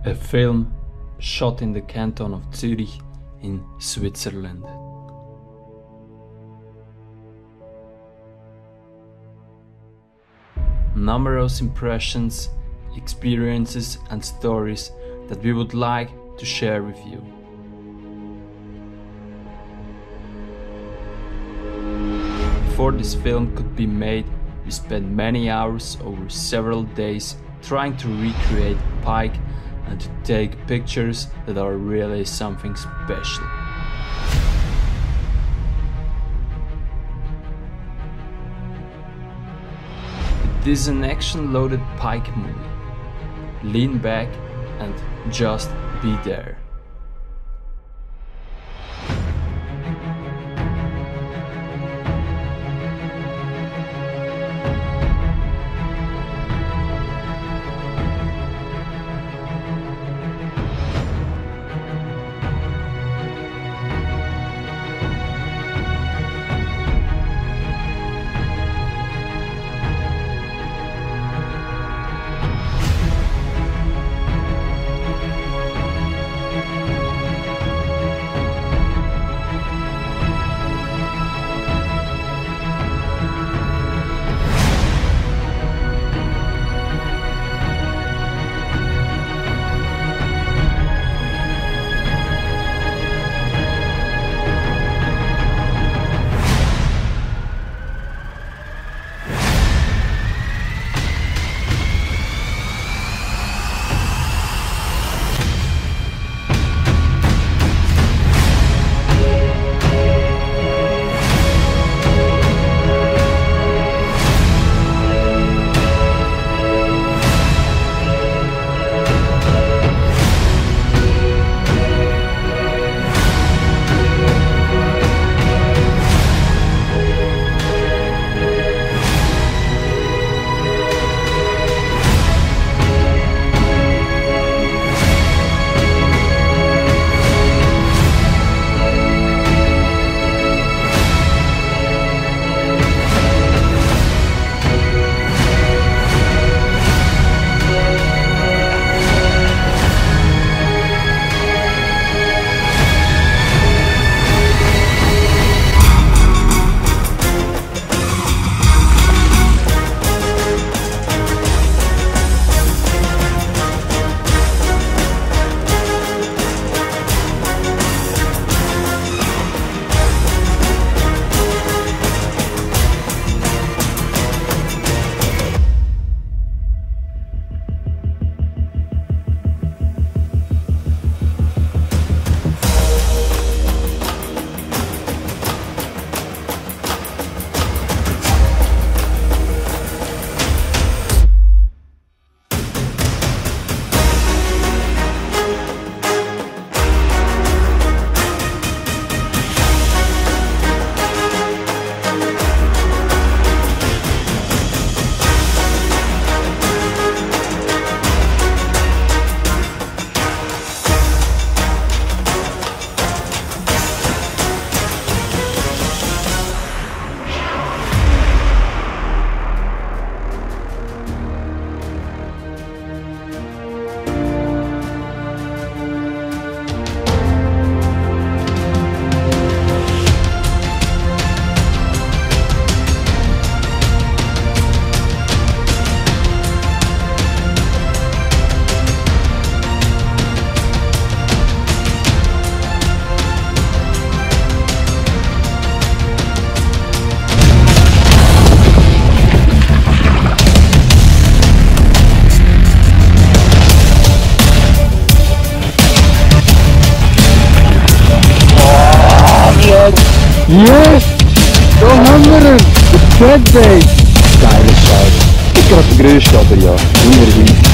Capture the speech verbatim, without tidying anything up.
A film shot in the canton of Zurich in Switzerland. Numerous impressions, experiences and stories that we would like to share with you. Before this film could be made, we spent many hours over several days trying to recreate pike and to take pictures that are really something special. It is an action-loaded pike movie. Lean back and just be there. Yes! Da haben wir ihn! Der Catfish! Geiler Scheiß. Ich bin gerade der Größte, aber ja, immerhin.